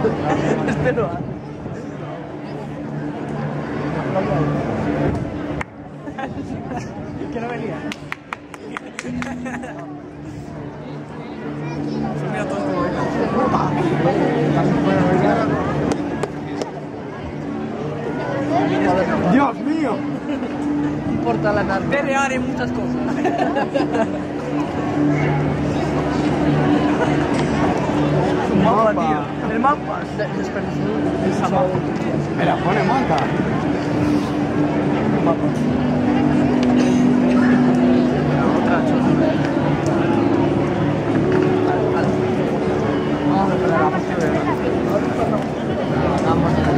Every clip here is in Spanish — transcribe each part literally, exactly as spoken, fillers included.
Este no va. Que no venía. Mira todo esto. ¡Dios mío! No importa la nada. Debe haber muchas cosas. Un mapa, tío. El mapa. Esa mapa. Mira, pone mapa. Un mapa. Otra chota. Vamos a ver la música de vamos a ver.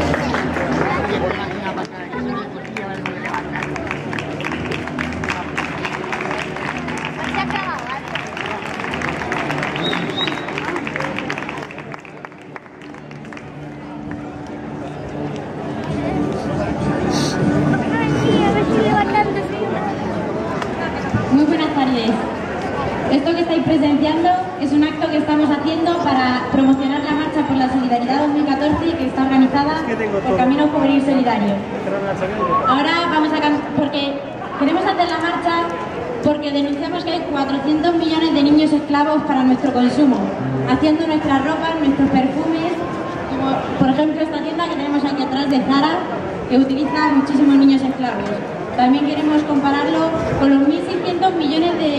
Muy buenas tardes. Esto que estáis presenciando es un acto que estamos haciendo para promocionar la marcha por la Solidaridad dos mil catorce que está organizada por Caminos Juvenil Solidario. Ahora vamos a cantar porque queremos hacer la marcha porque denunciamos que hay cuatrocientos millones de niños esclavos para nuestro consumo, haciendo nuestras ropas, nuestros perfumes, como por ejemplo esta tienda que tenemos aquí atrás de Zara, que utiliza muchísimos niños esclavos. También queremos compararlo con los mil seiscientos millones de...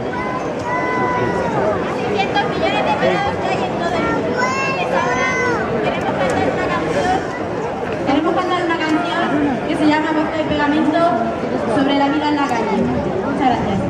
seiscientos millones de parados que hay en todo el mundo. Pues ahora queremos cantar una canción. Queremos cantar una canción que se llama Bosque de Pegamento sobre la vida en la calle. Muchas gracias.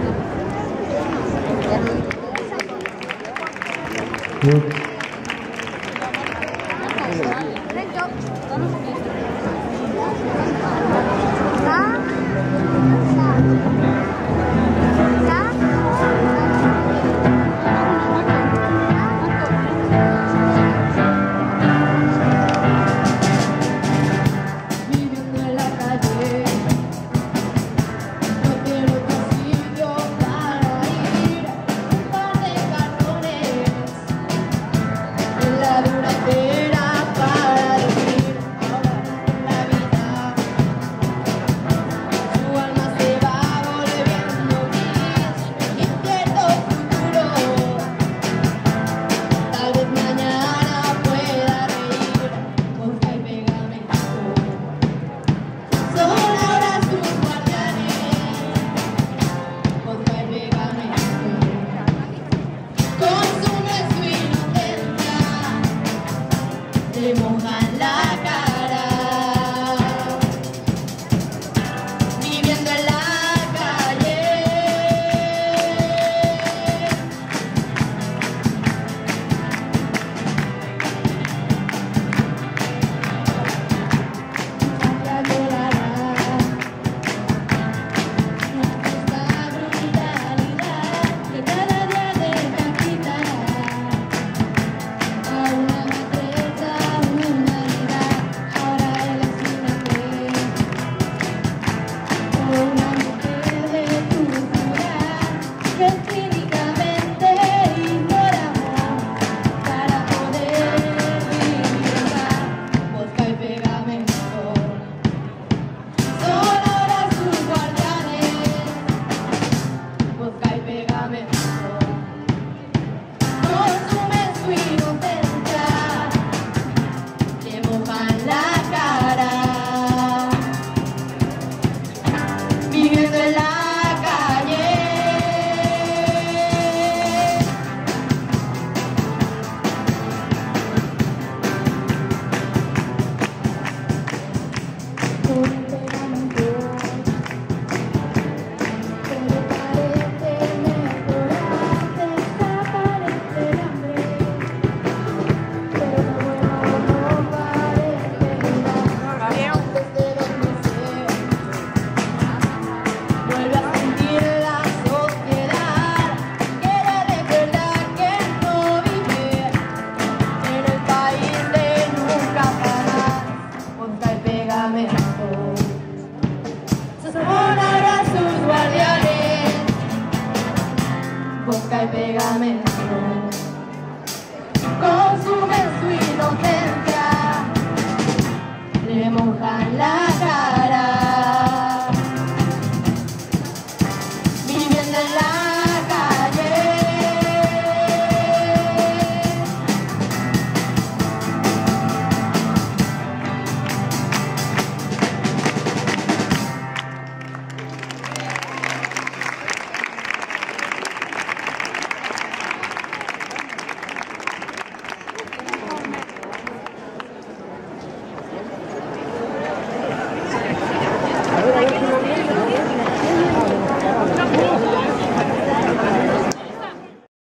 Le mojan la cara.